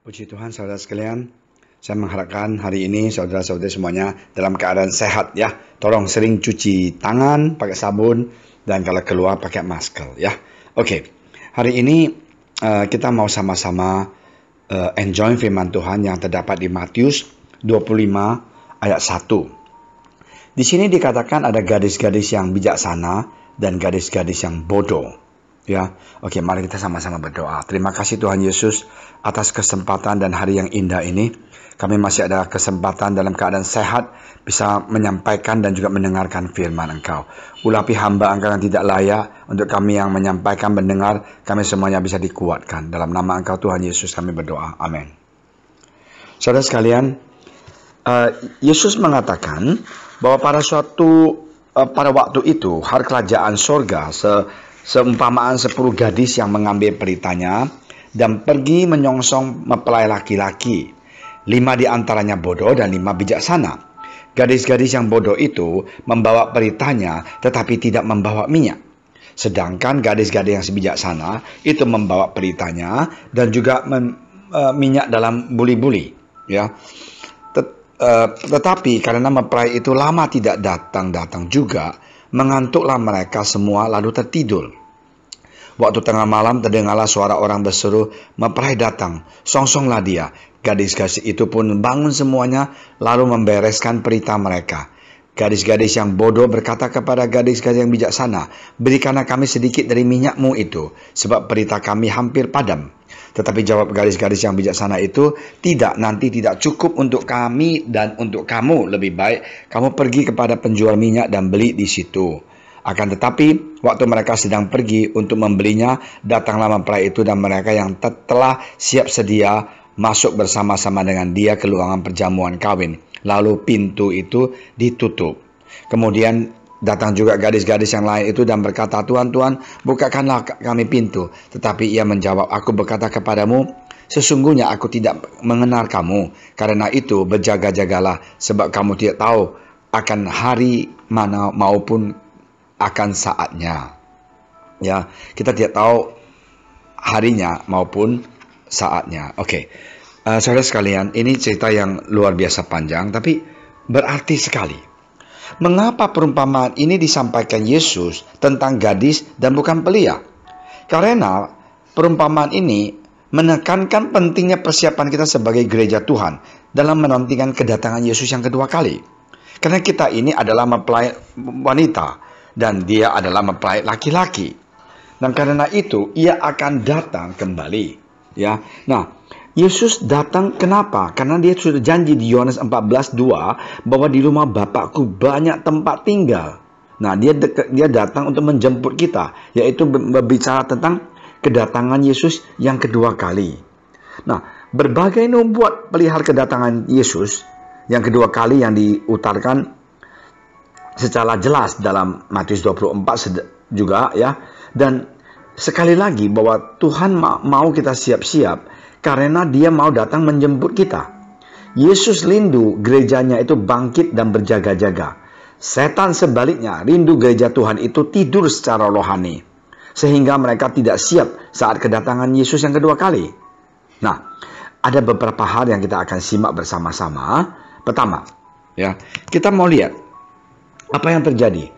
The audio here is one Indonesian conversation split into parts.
Puji Tuhan saudara sekalian, saya mengharapkan hari ini saudara-saudari semuanya dalam keadaan sehat ya. Tolong sering cuci tangan pakai sabun dan kalau keluar pakai masker ya. Oke, hari ini kita mau sama-sama enjoy firman Tuhan yang terdapat di Matius 25 ayat 1. Di sini dikatakan ada gadis-gadis yang bijaksana dan gadis-gadis yang bodoh. Ya, oke, mari kita sama-sama berdoa. Terima kasih Tuhan Yesus atas kesempatan dan hari yang indah ini. Kami masih ada kesempatan dalam keadaan sehat bisa menyampaikan dan juga mendengarkan firman Engkau. Ulapi hamba Engkau yang tidak layak, untuk kami yang menyampaikan, mendengar, kami semuanya bisa dikuatkan. Dalam nama Engkau Tuhan Yesus kami berdoa. Amin. Saudara sekalian, Yesus mengatakan bahwa pada waktu itu hari kerajaan sorga seumpamaan 10 gadis yang mengambil peritanya dan pergi menyongsong mempelai laki-laki. 5 di antaranya bodoh dan 5 bijaksana. Gadis-gadis yang bodoh itu membawa peritanya tetapi tidak membawa minyak. Sedangkan gadis-gadis yang bijaksana itu membawa peritanya dan juga minyak dalam buli-buli. Ya. Tetapi karena mempelai itu lama tidak datang juga, mengantuklah mereka semua lalu tertidur. Waktu tengah malam terdengarlah suara orang berseru, "Mempelai datang, songsonglah dia." Gadis-gadis itu pun bangun semuanya lalu membereskan perita mereka. Gadis-gadis yang bodoh berkata kepada gadis-gadis yang bijaksana, "Berikanlah kami sedikit dari minyakmu itu, sebab perita kami hampir padam." Tetapi jawab gadis-gadis yang bijaksana itu, "Tidak, nanti tidak cukup untuk kami dan untuk kamu. Lebih baik kamu pergi kepada penjual minyak dan beli di situ." Akan tetapi, waktu mereka sedang pergi untuk membelinya, datanglah mempelai itu dan mereka yang telah siap sedia masuk bersama-sama dengan dia ke ruangan perjamuan kawin. Lalu pintu itu ditutup. Kemudian datang juga gadis-gadis yang lain itu dan berkata, "Tuhan, Tuhan, bukakanlah kami pintu." Tetapi ia menjawab, "Aku berkata kepadamu, sesungguhnya aku tidak mengenal kamu. Karena itu berjaga-jagalah, sebab kamu tidak tahu akan hari mana maupun akan saatnya." Ya, kita tidak tahu harinya maupun saatnya. Oke. Saudara sekalian, ini cerita yang luar biasa panjang tapi berarti sekali. Mengapa perumpamaan ini disampaikan Yesus tentang gadis dan bukan belia? Karena perumpamaan ini menekankan pentingnya persiapan kita sebagai gereja Tuhan dalam menantikan kedatangan Yesus yang kedua kali. Karena kita ini adalah mempelai wanita dan dia adalah mempelai laki-laki. Dan karena itu ia akan datang kembali. Ya, nah, Yesus datang kenapa? Karena dia sudah janji di Yohanes 14:2 bahwa di rumah Bapakku banyak tempat tinggal. Nah, dia datang untuk menjemput kita, yaitu berbicara tentang kedatangan Yesus yang kedua kali. Nah, berbagai nubuat pelihara kedatangan Yesus yang kedua kali yang diutarakan secara jelas dalam Matius 24 juga ya. Dan sekali lagi bahwa Tuhan mau kita siap-siap karena dia mau datang menjemput kita. Yesus rindu gerejanya itu bangkit dan berjaga-jaga. Setan sebaliknya rindu gereja Tuhan itu tidur secara rohani, sehingga mereka tidak siap saat kedatangan Yesus yang kedua kali. Nah, ada beberapa hal yang kita akan simak bersama-sama. Pertama, ya, kita mau lihat apa yang terjadi.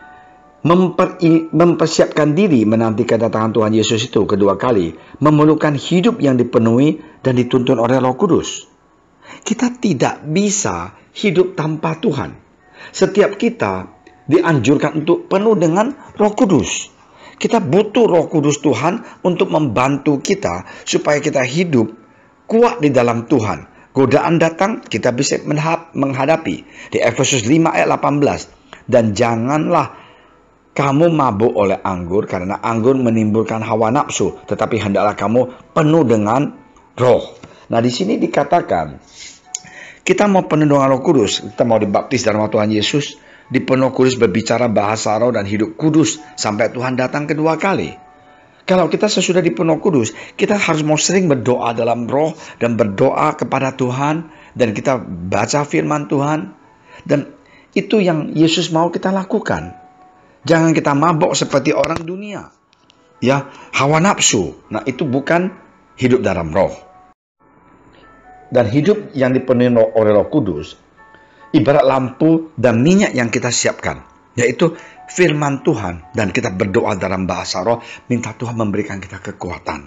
Mempersiapkan diri menanti kedatangan Tuhan Yesus itu kedua kali memerlukan hidup yang dipenuhi dan dituntun oleh Roh Kudus. Kita tidak bisa hidup tanpa Tuhan. Setiap kita dianjurkan untuk penuh dengan Roh Kudus. Kita butuh Roh Kudus Tuhan untuk membantu kita supaya kita hidup kuat di dalam Tuhan. Godaan datang, kita bisa menghadapi. Di Efesus 5 ayat 18. Dan janganlah kamu mabuk oleh anggur, karena anggur menimbulkan hawa nafsu, tetapi hendaklah kamu penuh dengan roh. Nah, di sini dikatakan kita mau penuh dengan Roh Kudus, kita mau dibaptis dalam nama Tuhan Yesus, dipenuh kudus, berbicara bahasa roh dan hidup kudus sampai Tuhan datang kedua kali. Kalau kita sesudah dipenuh kudus, kita harus mau sering berdoa dalam roh dan berdoa kepada Tuhan dan kita baca firman Tuhan, dan itu yang Yesus mau kita lakukan. Jangan kita mabok seperti orang dunia. Ya, hawa nafsu. Nah, itu bukan hidup dalam roh. dan hidup yang dipenuhi oleh Roh Kudus ibarat lampu dan minyak yang kita siapkan, yaitu firman Tuhan, dan kita berdoa dalam bahasa roh, minta Tuhan memberikan kita kekuatan.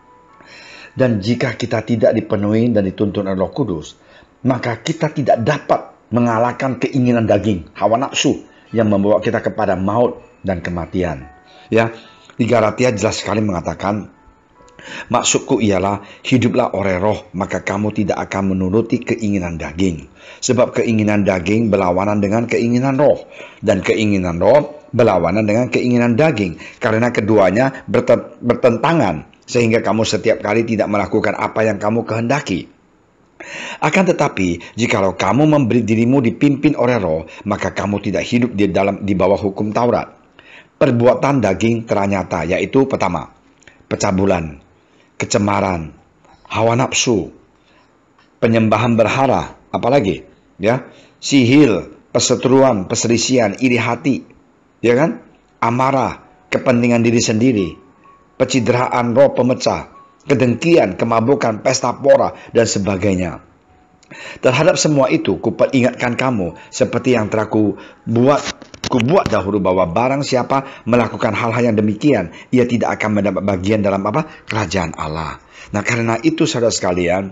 Dan jika kita tidak dipenuhi dan dituntun oleh Roh Kudus, maka kita tidak dapat mengalahkan keinginan daging, hawa nafsu yang membawa kita kepada maut dan kematian. Ya, di Galatia jelas sekali mengatakan, maksudku ialah hiduplah oleh roh, maka kamu tidak akan menuruti keinginan daging. Sebab keinginan daging berlawanan dengan keinginan roh, dan keinginan roh berlawanan dengan keinginan daging, karena keduanya bertentangan, sehingga kamu setiap kali tidak melakukan apa yang kamu kehendaki. Akan tetapi, jikalau kamu memberi dirimu dipimpin oleh roh, maka kamu tidak hidup di bawah hukum Taurat. Perbuatan daging ternyata, yaitu pertama, pencabulan, kecemaran, hawa nafsu, penyembahan berhala, apalagi, ya, sihir, perseteruan, perselisihan, iri hati, ya kan, amarah, kepentingan diri sendiri, pencideraan roh pemecah, kedengkian, kemabukan, pesta pora, dan sebagainya. Terhadap semua itu, kuperingatkan kamu seperti yang telah kubuat dahulu, bahwa barang siapa melakukan hal-hal yang demikian, ia tidak akan mendapat bagian dalam kerajaan Allah. Nah, karena itu saudara sekalian,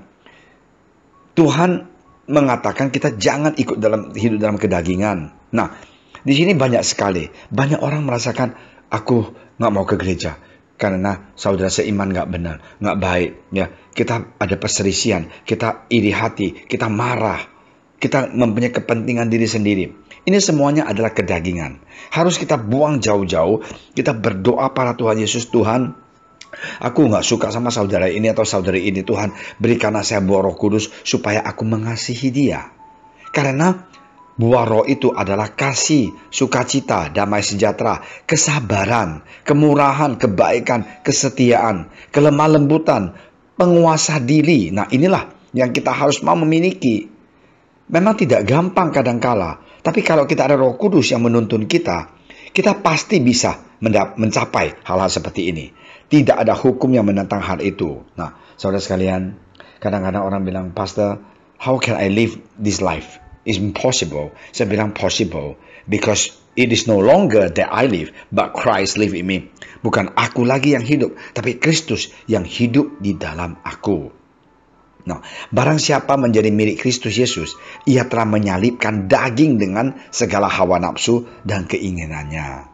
Tuhan mengatakan kita jangan hidup dalam kedagingan. Nah, di sini banyak orang merasakan, aku nggak mau ke gereja karena saudara seiman nggak benar, nggak baik, ya. Kita ada perselisihan, kita iri hati, kita marah, kita mempunyai kepentingan diri sendiri. Ini semuanya adalah kedagingan. Harus kita buang jauh-jauh. Kita berdoa pada Tuhan Yesus, Tuhan, aku nggak suka sama saudara ini atau saudari ini, Tuhan, berikanlah saya buah Roh Kudus supaya aku mengasihi dia. Karena buah roh itu adalah kasih, sukacita, damai sejahtera, kesabaran, kemurahan, kebaikan, kesetiaan, kelemah lembutan, penguasa diri. Nah, inilah yang kita harus mau memiliki. Memang tidak gampang kadangkala, tapi kalau kita ada Roh Kudus yang menuntun kita, kita pasti bisa mencapai hal-hal seperti ini. Tidak ada hukum yang menentang hal itu. Nah, saudara sekalian, kadang-kadang orang bilang, Pastor, how can I live this life? It's impossible. Saya bilang possible, because it is no longer that I live, but Christ live in me. Bukan aku lagi yang hidup, tapi Kristus yang hidup di dalam aku. Nah, barang siapa menjadi milik Kristus Yesus, ia telah menyalibkan daging dengan segala hawa nafsu dan keinginannya.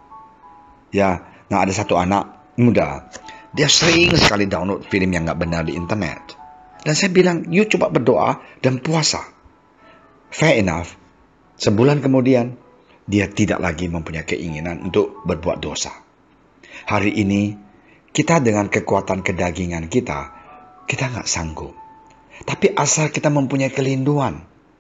Ya, nah ada satu anak muda, dia sering sekali download film yang nggak benar di internet. Dan saya bilang, you coba berdoa dan puasa. Fair enough, sebulan kemudian, dia tidak lagi mempunyai keinginan untuk berbuat dosa. Hari ini, kita dengan kekuatan kedagingan kita nggak sanggup. Tapi asal kita mempunyai kelinduan,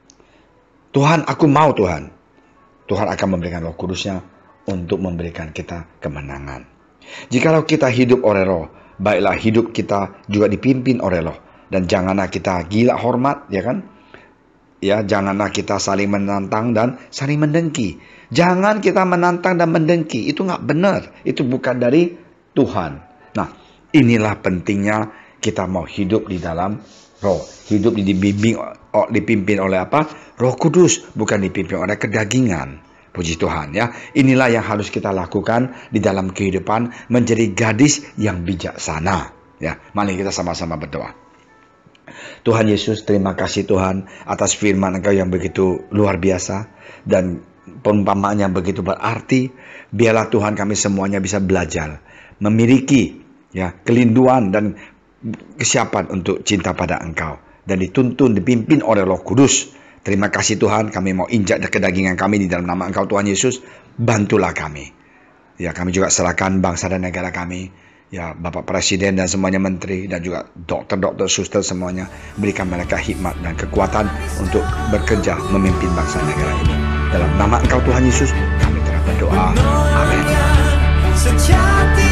Tuhan, aku mau Tuhan. Tuhan akan memberikan Roh Kudusnya untuk memberikan kita kemenangan. Jikalau kita hidup oleh roh, baiklah hidup kita juga dipimpin oleh roh. Dan janganlah kita gila hormat, ya kan? Ya, janganlah kita saling menantang dan saling mendengki. Jangan kita menantang dan mendengki. Itu nggak benar. Itu bukan dari Tuhan. Nah, inilah pentingnya kita mau hidup di dalam roh. Hidup dipimpin oleh apa? Roh Kudus, bukan dipimpin oleh kedagingan. Puji Tuhan, ya. Inilah yang harus kita lakukan di dalam kehidupan, menjadi gadis yang bijaksana. Ya, mari kita sama-sama berdoa. Tuhan Yesus, terima kasih Tuhan atas firman Engkau yang begitu luar biasa dan perumpamaan yang begitu berarti. Biarlah Tuhan kami semuanya bisa belajar, memiliki, ya, kelinduan dan kesiapan untuk cinta pada Engkau dan dituntun, dipimpin oleh Roh Kudus. Terima kasih Tuhan, kami mau injak kedagingan kami di dalam nama Engkau Tuhan Yesus. Bantulah kami. Ya, kami juga serahkan bangsa dan negara kami. Ya, Bapak Presiden dan semuanya menteri dan juga dokter-dokter, suster semuanya, berikan mereka hikmat dan kekuatan untuk bekerja memimpin bangsa negara ini. Dalam nama Engkau Tuhan Yesus, kami telah berdoa. Amin.